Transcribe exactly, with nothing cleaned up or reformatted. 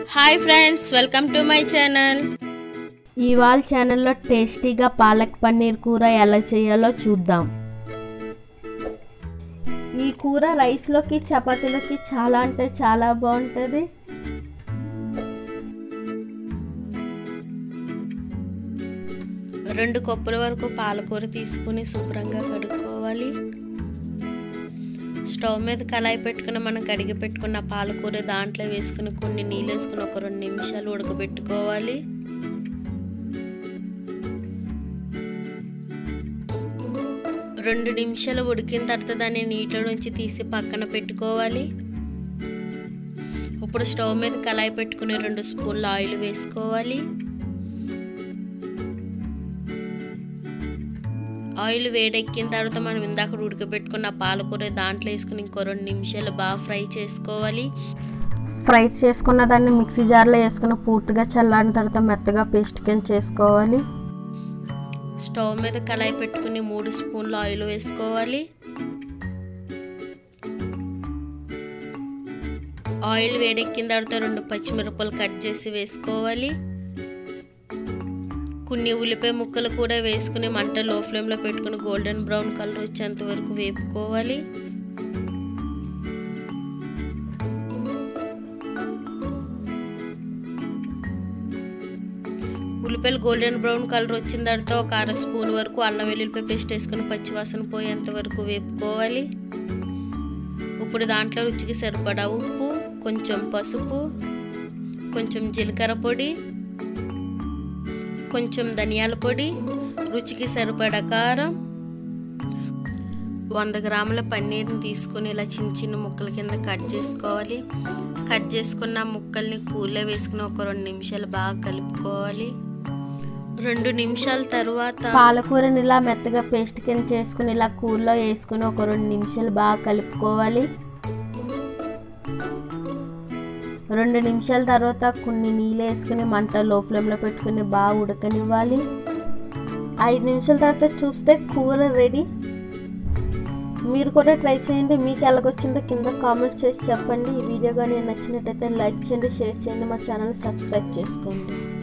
Hi friends, welcome to my channel. ఇవాళ ఛానల్లో టేస్టీగా పాలక్ పన్నీర్ కూర ఎలా చేయాలో చూద్దాం. ఈ కూర రైస్లోకి చపాతీలోకి చాలా అంటే చాలా బాగుంటుంది. రెండు కప్పుల వరకు పాలకూర తీసుకుని శుభ్రంగా కడుక్కోవాలి. స్టవ్ మీద కళాయి పెట్టుకుని మనం కడిగి పెట్టుకున్న పాలకూర దాంట్లో వేసుకుని కొన్ని నీళ్ళు వేసుకుని ఒక రెండు నిమిషాలు ఉడకబెట్టుకోవాలి. రెండు నిమిషాలు ఉడికిన తర్వాత దాన్ని నీటిలో నుంచి తీసి పక్కన పెట్టుకోవాలి. ఇప్పుడు స్టవ్ మీద కళాయి పెట్టుకుని రెండు స్పూన్ల ఆయిల్ వేసుకోవాలి. ఆయిల్ వేడెక్కిన తర్వాత మనం ఇందాక ఉడకబెట్టుకున్న పాలకూర దాంట్లో వేసుకుని ఇంకో రెండు నిమిషాలు బాగా ఫ్రై చేసుకోవాలి. ఫ్రై చేసుకున్న దాన్ని మిక్సీ జార్లో వేసుకుని పూర్తిగా చల్లారిన తర్వాత మెత్తగా పేస్ట్ కింద చేసుకోవాలి. స్టవ్ మీద కళాయి పెట్టుకుని మూడు స్పూన్ల ఆయిల్ వేసుకోవాలి. ఆయిల్ వేడెక్కిన తర్వాత రెండు పచ్చిమిరపకాయలు కట్ చేసి వేసుకోవాలి. కొన్ని ఉల్లిపాయ ముక్కలు కూడా వేసుకుని మంట లో ఫ్లేమ్లో పెట్టుకుని గోల్డెన్ బ్రౌన్ కలర్ వచ్చేంత వరకు వేపుకోవాలి. ఉల్లిపాయలు గోల్డెన్ బ్రౌన్ కలర్ వచ్చిన తర్వాత ఒక అర స్పూన్ వరకు అల్లం వెల్లుల్లిపాయ పేస్ట్ వేసుకుని పచ్చివాసన పోయేంత వరకు వేపుకోవాలి. ఇప్పుడు దాంట్లో రుచికి సరిపడా ఉప్పు, కొంచెం పసుపు, కొంచెం జీలకర్ర పొడి, కొంచెం ధనియాల పొడి, రుచికి సరిపడా కారం, వంద గ్రాముల పన్నీర్ని తీసుకొని ఇలా చిన్న చిన్న ముక్కల కింద కట్ చేసుకోవాలి. కట్ చేసుకున్న ముక్కల్ని కూరలో వేసుకుని ఒక రెండు నిమిషాలు బాగా కలుపుకోవాలి. రెండు నిమిషాల తర్వాత పాలకూరని ఇలా మెత్తగా పేస్ట్ కింద చేసుకుని ఇలా కూరలో వేసుకుని ఒక రెండు నిమిషాలు బాగా కలుపుకోవాలి. రెండు నిమిషాల తర్వాత కొన్ని నీళ్ళు వేసుకుని మంట లో ఫ్లేమ్లో పెట్టుకుని బాగా ఉడకనివ్వాలి. ఐదు నిమిషాల తర్వాత చూస్తే కూర రెడీ. మీరు కూడా ట్రై చేయండి. మీకు ఎలాగొచ్చిందో కింద కామెంట్స్ చేసి చెప్పండి. ఈ వీడియో కానీ నచ్చినట్టయితే లైక్ చేయండి, షేర్ చేయండి, మా ఛానల్ సబ్స్క్రైబ్ చేసుకోండి.